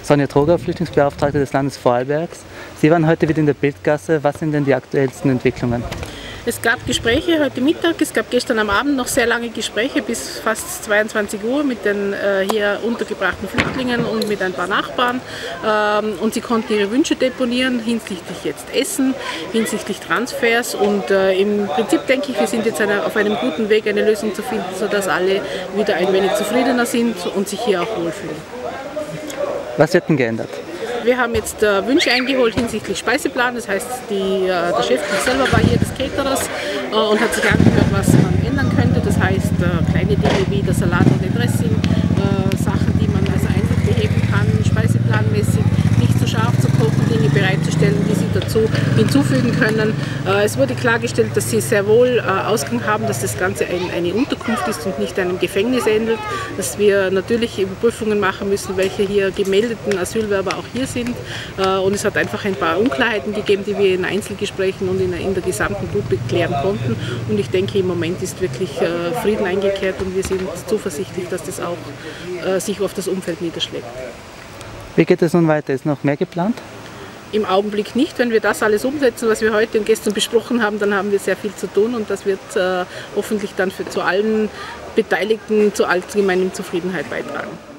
Sonja Troger, Flüchtlingsbeauftragte des Landes Vorarlbergs. Sie waren heute wieder in der Bildgasse. Was sind denn die aktuellsten Entwicklungen? Es gab Gespräche heute Mittag, es gab gestern am Abend noch sehr lange Gespräche bis fast 22 Uhr mit den hier untergebrachten Flüchtlingen und mit ein paar Nachbarn. Und sie konnten ihre Wünsche deponieren hinsichtlich jetzt Essen, hinsichtlich Transfers. Und im Prinzip denke ich, wir sind jetzt auf einem guten Weg, eine Lösung zu finden, sodass alle wieder ein wenig zufriedener sind und sich hier auch wohlfühlen. Was wird denn geändert? Wir haben jetzt Wünsche eingeholt hinsichtlich Speiseplan, das heißt, der Chef selber war hier des Caterers und hat sich angehört, was man ändern könnte. Das heißt, kleine Dinge wie der Salat und der Dressing, Sachen, die man also einfach beheben kann, speiseplanmäßig, nicht zu scharf zu kochen, Dinge bereitzustellen, die sie dazu hinzufügen können. Es wurde klargestellt, dass sie sehr wohl Ausgang haben, dass das Ganze eine Unterkunft ist und nicht einem Gefängnis ähnelt, dass wir natürlich Überprüfungen machen müssen, welche hier gemeldeten Asylwerber auch hier sind. Und es hat einfach ein paar Unklarheiten gegeben, die wir in Einzelgesprächen und in der gesamten Gruppe klären konnten. Und ich denke, im Moment ist wirklich Frieden eingekehrt und wir sind zuversichtlich, dass das auch sich auf das Umfeld niederschlägt. Wie geht es nun weiter? Ist noch mehr geplant? Im Augenblick nicht. Wenn wir das alles umsetzen, was wir heute und gestern besprochen haben, dann haben wir sehr viel zu tun und das wird hoffentlich dann zu allen Beteiligten zur allgemeinen Zufriedenheit beitragen.